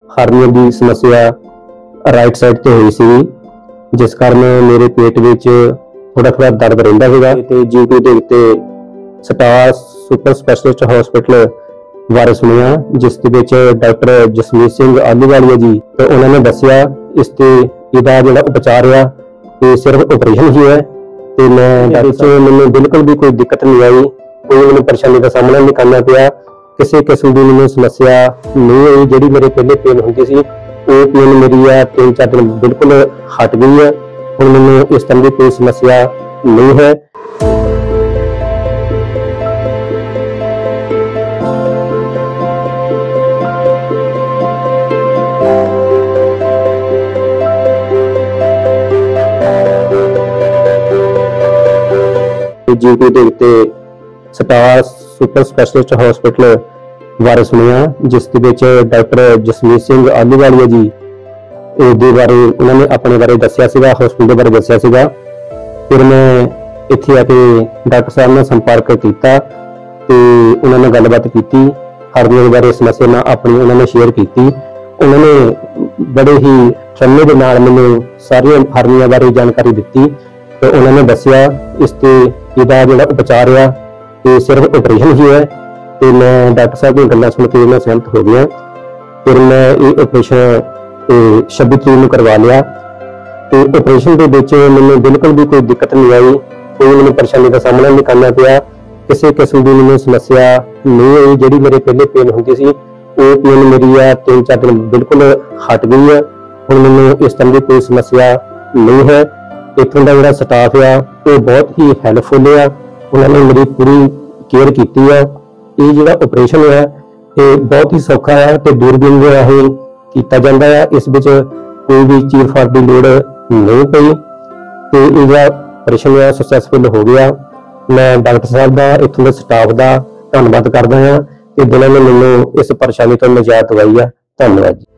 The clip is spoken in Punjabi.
ਹਾਰਨੀਆ ਦੀ ਸਮੱਸਿਆ ਰਾਈਟ ਸਾਈਡ ਤੇ ਹੋਈ ਸੀ, ਜਿਸ ਕਾਰਨ ਮੇਰੇ ਪੇਟ ਵਿੱਚ ਥੋੜਾ ਦਰਦ ਰਹਿੰਦਾ ਸੀਗਾ ਤੇ ਜੀਟੀ ਦੇ ਉੱਤੇ ਸਟਾਰ ਸੁਪਰ ਸਪੈਸ਼ਲਿਸਟ ਹਸਪੀਟਲ ਬਾਰੇ ਸੁਣਿਆ, ਜਿਸ ਦੇ ਵਿੱਚ ਡਾਕਟਰ ਜਸਮੀਤ ਸਿੰਘ ਆਲੂਵਾਲੀਆ ਜੀ ਤੇ ਉਹਨਾਂ ਨੇ ਦੱਸਿਆ ਇਸ ਤੇ ਇਹਦਾ ਜਿਹੜਾ ਉਪਚਾਰ ਆ ਇਹ ਸਿਰਫ ਆਪਰੇਸ਼ਨ ਹੀ ਹੈ ਤੇ ਮੈਂ ਵਿੱਚ ਮੈਨੂੰ ਬਿਲਕੁਲ ਵੀ ਕੋਈ ਦਿੱਕਤ ਨਹੀਂ ਆਈ, ਕੋਈ ਮੈਨੂੰ ਪਰੇਸ਼ਾਨੀ ਦਾ ਸਾਹਮਣਾ ਨਹੀਂ ਕਰਨਾ ਪਿਆ। ਕਿਸੇ ਕਿਸਮ ਦੀ ਮੈਨੂੰ ਸਮੱਸਿਆ ਨਹੀਂ ਹੋਈ। ਜਿਹੜੀ ਮੇਰੇ ਪਹਿਲੇ ਪੇਨ ਹੁੰਦੀ ਸੀ ਉਹ ਪੇਨ ਮੇਰੀ ਆ 3-4 ਦਿਨ ਬਿਲਕੁਲ ਹਟ ਗਈ ਹੈ। ਹੁਣ ਮੈਨੂੰ ਇਸ ਤਰ੍ਹਾਂ ਦੀ ਕੋਈ ਸਮੱਸਿਆ ਨਹੀਂ ਹੈ। ਜੀਟੀ ਦੇ ਉੱਤੇ ਸਟਾਰ ਸੁਪਰ ਸਪੈਸ਼ਲਿਸਟ ਹਸਪੀਟਲ ਬਾਰੇ ਸੁਣਿਆ, ਜਿਸ ਦੇ ਵਿੱਚ ਡਾਕਟਰ ਜਸਮੀਤ ਸਿੰਘ ਆਲੂਵਾਲੀਆ ਜੀ ਉਹਦੇ ਬਾਰੇ ਉਹਨਾਂ ਨੇ ਆਪਣੇ ਬਾਰੇ ਦੱਸਿਆ ਸੀਗਾ, ਹਸਪੀਟਲ ਬਾਰੇ ਦੱਸਿਆ ਸੀਗਾ। ਫਿਰ ਮੈਂ ਇੱਥੇ ਆ ਕੇ ਡਾਕਟਰ ਸਾਹਿਬ ਨਾਲ ਸੰਪਰਕ ਕੀਤਾ ਤੇ ਉਹਨਾਂ ਨਾਲ ਗੱਲਬਾਤ ਕੀਤੀ, ਹਾਰਨੀਆ ਬਾਰੇ ਸਮੱਸਿਆ ਨਾਲ ਆਪਣੀ ਉਹਨਾਂ ਨੇ ਸ਼ੇਅਰ ਕੀਤੀ। ਉਹਨਾਂ ਨੇ ਬੜੇ ਹੀ ਠੰਡੇ ਦੇ ਨਾਲ ਮੈਨੂੰ ਸਾਰੀਆਂ ਹਾਰਨੀਆ ਬਾਰੇ ਜਾਣਕਾਰੀ ਦਿੱਤੀ ਤੇ ਉਹਨਾਂ ਨੇ ਦੱਸਿਆ ਇਸ ਤੇ ਇਹਦਾ ਜਿਹੜਾ ਉਪਚਾਰ ਆ ਇਹ ਸਿਰਫ ਆਪਰੇਸ਼ਨ ਹੀ ਹੈ ਤੇ ਮੈਂ ਡਾਕਟਰ ਸਾਹਿਬ ਦੀਆਂ ਗੱਲਾਂ ਸੁਣ ਕੇ ਮੈਂ ਸਹਿਮਤ ਹੋ ਗਿਆ। ਫਿਰ ਮੈਂ ਇਹ ਆਪਰੇਸ਼ਨ 26 ਤਰੀਕ ਨੂੰ ਕਰਵਾ ਲਿਆ ਤੇ ਆਪਰੇਸ਼ਨ ਦੇ ਵਿੱਚ ਮੈਨੂੰ ਬਿਲਕੁਲ ਵੀ ਕੋਈ ਦਿੱਕਤ ਨਹੀਂ ਆਈ, ਕੋਈ ਮੈਨੂੰ ਪਰੇਸ਼ਾਨੀ ਦਾ ਸਾਹਮਣਾ ਨਹੀਂ ਕਰਨਾ ਪਿਆ। ਕਿਸੇ ਕਿਸਮ ਦੀ ਮੈਨੂੰ ਸਮੱਸਿਆ ਨਹੀਂ ਹੋਈ। ਜਿਹੜੀ ਮੇਰੇ ਪਹਿਲੇ ਪੇਨ ਹੁੰਦੀ ਸੀ ਉਹ ਪੇਨ ਮੇਰੀ ਆ 3-4 ਦਿਨ ਬਿਲਕੁਲ ਹਟ ਗਈ ਹੈ। ਹੁਣ ਮੈਨੂੰ ਇਸ ਤਰ੍ਹਾਂ ਦੀ ਕੋਈ ਸਮੱਸਿਆ ਨਹੀਂ ਹੈ। ਇੱਥੋਂ ਦਾ ਜਿਹੜਾ ਸਟਾਫ ਆ ਉਹ ਬਹੁਤ ਹੀ ਹੈਲਪਫੁਲ ਆ, ਉਹਨਾਂ ਨੇ ਮੇਰੀ ਪੂਰੀ ਕੇਅਰ ਕੀਤੀ ਆ। ਇਹ ਜਿਹੜਾ ਆਪਰੇਸ਼ਨ ਹੈ ਇਹ ਬਹੁਤ ਹੀ ਸੌਖਾ ਹੈ ਤੇ ਦੂਰਬੀਨ ਦੇ ਰਾਹੀਂ ਕੀਤਾ ਜਾਂਦਾ ਹੈ। ਇਸ ਵਿੱਚ ਕੋਈ ਵੀ ਚੀਰ-ਫਾੜ ਦੀ ਲੋੜ ਨਹੀਂ ਪਈ ਤੇ ਇਹ ਜਿਹੜਾ ਆਪਰੇਸ਼ਨ ਹੈ ਸਕਸੈਸਫੁਲ ਹੋ ਗਿਆ। ਮੈਂ ਡਾਕਟਰ ਸਾਹਿਬ ਦਾ, ਇੱਥੋਂ ਦੇ ਸਟਾਫ ਦਾ ਧੰਨਵਾਦ ਕਰਦਾ ਹਾਂ ਕਿ ਜਿਨ੍ਹਾਂ ਨੇ ਮੈਨੂੰ ਇਸ ਪਰੇਸ਼ਾਨੀ ਤੋਂ ਨਿਜਾਤ ਦਿਵਾਈ ਹੈ। ਧੰਨਵਾਦ ਜੀ।